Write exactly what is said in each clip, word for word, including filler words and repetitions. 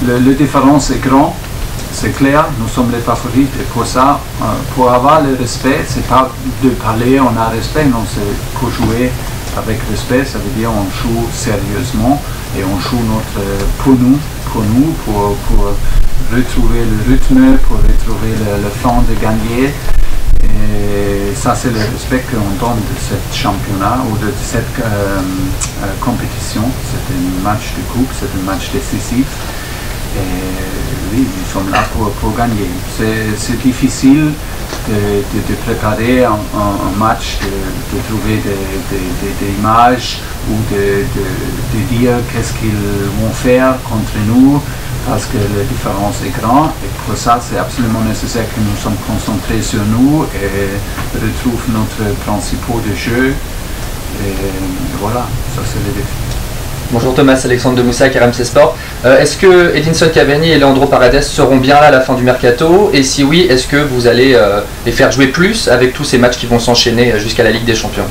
le, le différence est grand, c'est clair, nous sommes les favoris et pour ça, euh, pour avoir le respect, c'est pas de parler on a respect, non, c'est pour jouer avec respect, ça veut dire on joue sérieusement et on joue notre, pour nous, pour nous, pour, pour retrouver le rythme, pour retrouver le, le temps de gagner. Et ça, c'est le respect qu'on donne de ce championnat ou de cette euh, euh, compétition. C'est un match de coupe, c'est un match décisif. Et oui, nous sommes là pour, pour gagner. C'est difficile de, de, de préparer un, un, un match, de, de trouver des, des, des, des images ou de, de, de dire qu'est-ce qu'ils vont faire contre nous, parce que la différence est grande et pour ça c'est absolument nécessaire que nous sommes concentrés sur nous et retrouvent notre principe de jeu et voilà, ça c'est le défi. Bonjour Thomas, Alexandre de Moussac, R M C Sport. Euh, est-ce que Edinson Cavani et Leandro Paredes seront bien là à la fin du mercato? Et si oui, est-ce que vous allez euh, les faire jouer plus avec tous ces matchs qui vont s'enchaîner jusqu'à la Ligue des Champions?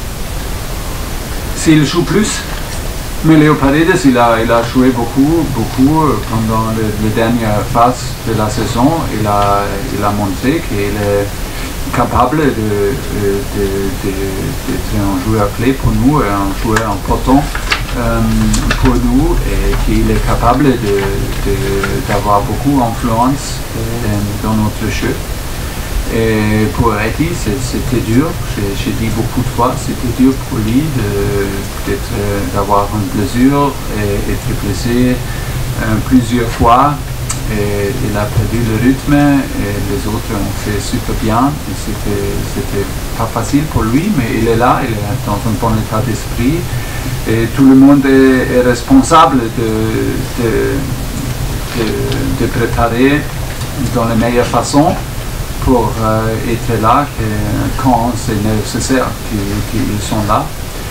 S'ils jouent plus, mais Léo Paredes, il a, il a joué beaucoup, beaucoup pendant les, les dernières phases de la saison. Il a, il a montré qu'il est capable d'être de, de, de, de, un joueur clé pour nous, et un joueur important euh, pour nous, et qu'il est capable d'avoir beaucoup d'influence dans notre jeu. Et pour Eddie, c'était dur, j'ai dit beaucoup de fois, c'était dur pour lui d'avoir une blessure et être blessé euh, plusieurs fois. Et il a perdu le rythme et les autres ont fait super bien. C'était pas facile pour lui, mais il est là, il est dans un bon état d'esprit. Et tout le monde est, est responsable de, de, de, de préparer dans la meilleure façon pour euh, être là que, quand c'est nécessaire qu'ils qu'ils sont là.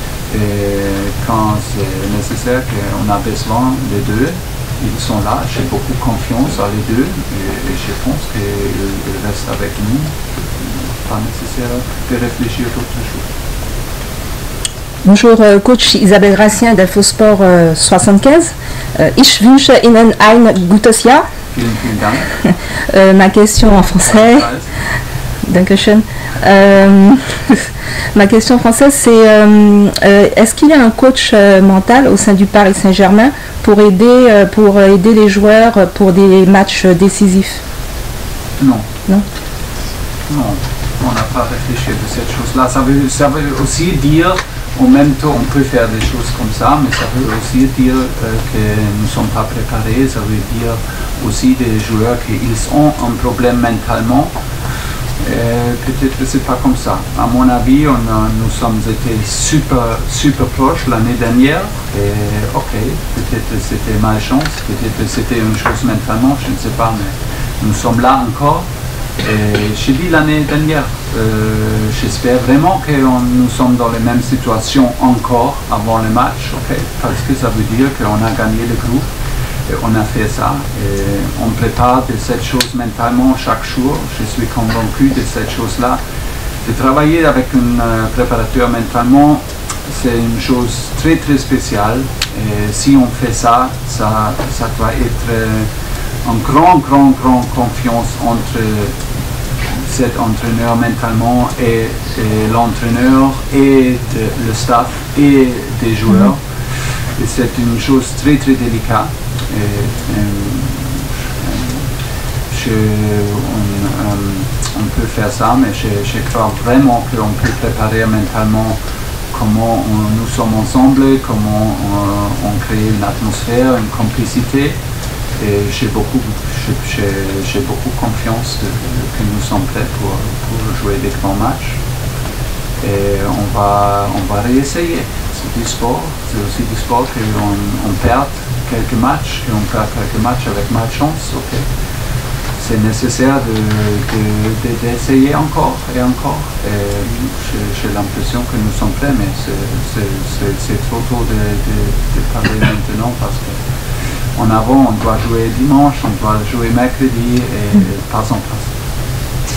Et quand c'est nécessaire qu'on a besoin des deux, ils sont là. J'ai beaucoup confiance à les deux et, et je pense qu'ils restent avec nous. Pas nécessaire de réfléchir à d'autres choses. Bonjour, euh, coach Isabelle Racien d'Infosport euh, soixante-quinze. Euh, ich wünsche Ihnen ein gutes Jahr. Vielen, vielen Dank. euh, ma question en français. Dankeschön. Euh, ma question en français, c'est euh, euh, est-ce qu'il y a un coach euh, mental au sein du Paris Saint-Germain pour aider, euh, pour aider les joueurs pour des matchs décisifs? Non. Non. Non, on n'a pas réfléchi de cette chose-là. Ça veut, ça veut aussi dire, en même temps, on peut faire des choses comme ça, mais ça veut aussi dire euh, que nous ne sommes pas préparés. Ça veut dire aussi des joueurs qui ont un problème mentalement. Peut-être que c'est pas comme ça. À mon avis, on a, nous sommes été super, super proches l'année dernière. Et ok, peut-être que c'était malchance, peut-être que c'était une chose mentalement, je ne sais pas, mais nous sommes là encore. Et j'ai dit l'année dernière, euh, j'espère vraiment que on, nous sommes dans les mêmes situations encore avant le match, okay? Parce que ça veut dire qu'on a gagné le groupe. Et on a fait ça et on prépare de cette chose mentalement chaque jour. Je suis convaincu de cette chose-là. De travailler avec un euh, préparateur mentalement, c'est une chose très très spéciale. Et si on fait ça, ça, ça doit être euh, une grande, grande, grande confiance entre cet entraîneur mentalement et, et l'entraîneur et de, le staff et des joueurs. Et c'est une chose très très délicate. Et, et, je, on, on peut faire ça, mais je, je crois vraiment qu'on peut préparer mentalement comment on, nous sommes ensemble, comment on, on crée une atmosphère, une complicité. Et j'ai beaucoup, j'ai beaucoup confiance de, que nous sommes prêts pour, pour jouer des grands matchs. Et on va, on va réessayer. C'est du sport, c'est aussi du sport qu'on on perd quelques matchs, et on perd quelques matchs avec malchance. Okay. C'est nécessaire d'essayer de, de, encore et encore. J'ai l'impression que nous sommes prêts, mais c'est trop tôt de, de, de parler maintenant parce qu'en avant, on doit jouer dimanche, on doit jouer mercredi et pas en passe.